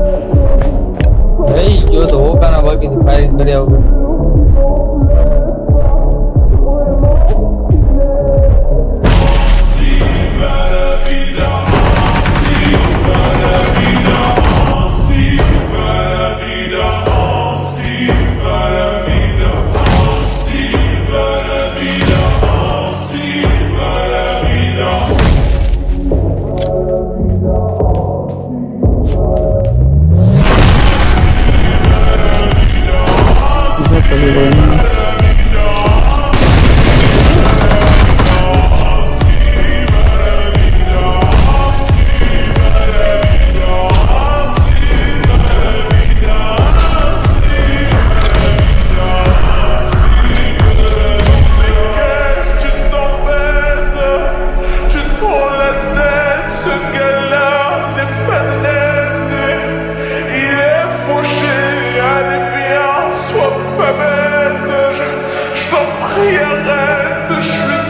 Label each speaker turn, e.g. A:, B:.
A: ભાઈ ગયો તો હોકાના બાકી ફાયરિંગ કર્યા વગર
B: Arrête, je t'en prie, arrête, je suis